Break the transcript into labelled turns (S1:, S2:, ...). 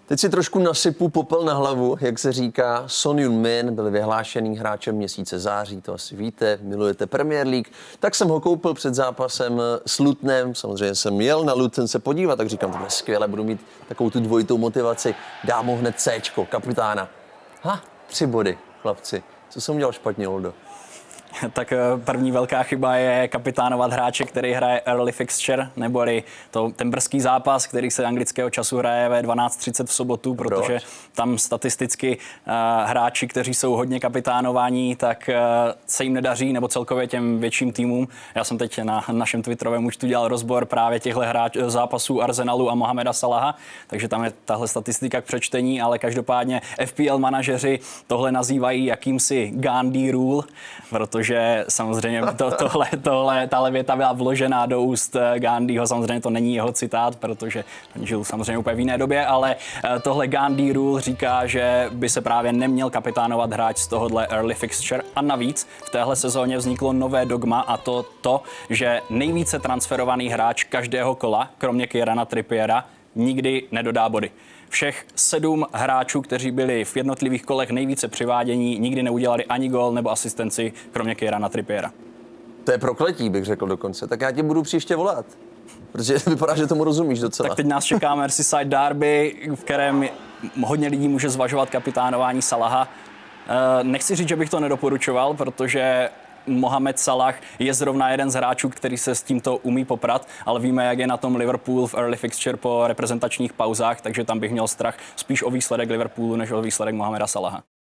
S1: Teď si trošku nasypu popel na hlavu, jak se říká. Son Heung-min byl vyhlášený hráčem měsíce září, to asi víte, milujete Premier League. Tak jsem ho koupil před zápasem s Lutonem, samozřejmě jsem jel na Luton se podívat, tak říkám, to bude skvěle, budu mít takovou tu dvojitou motivaci, dám mu hned Cčko, kapitána. 3 body, chlapci. Co jsem udělal špatně, Oldo?
S2: Tak první velká chyba je kapitánovat hráče, který hraje early fixture, neboli ten brzký zápas, který se anglického času hraje ve 12:30 v sobotu, protože tam statisticky hráči, kteří jsou hodně kapitánovaní, tak se jim nedaří, nebo celkově těm větším týmům. Já jsem teď na našem Twitterovém účtu dělal rozbor právě těchto zápasů Arsenalu a Mohameda Salaha, takže tam je tahle statistika k přečtení, ale každopádně FPL manažeři tohle nazývají jakýmsi Gandhi rule, protože samozřejmě tahle věta byla vložená do úst Gandhiho, samozřejmě to není jeho citát, protože žil samozřejmě úplně v jiné době, ale tohle Gandhi rule říká, že by se právě neměl kapitánovat hráč z tohohle early fixture a navíc v téhle sezóně vzniklo nové dogma a to, že nejvíce transferovaný hráč každého kola, kromě Kierana Trippiera, nikdy nedodá body. Všech 7 hráčů, kteří byli v jednotlivých kolech nejvíce přivádění, nikdy neudělali ani gól nebo asistenci, kromě Kierana Trippiera.
S1: To je prokletí, bych řekl dokonce. Tak já tě budu příště volat, protože vypadá, že tomu rozumíš docela.
S2: Tak teď nás čeká Merseyside derby, v kterém hodně lidí může zvažovat kapitánování Salaha. Nechci říct, že bych to nedoporučoval, protože Mohamed Salah je zrovna jeden z hráčů, který se s tímto umí poprat, ale víme, jak je na tom Liverpool v early fixture po reprezentačních pauzách, takže tam bych měl strach spíš o výsledek Liverpoolu, než o výsledek Mohameda Salaha.